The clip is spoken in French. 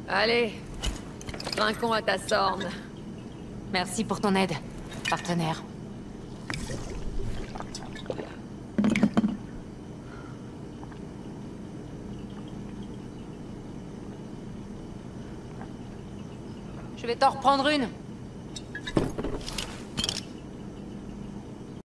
Allez, trinquons à ta sorne. Merci pour ton aide, partenaire. Je vais t'en reprendre une.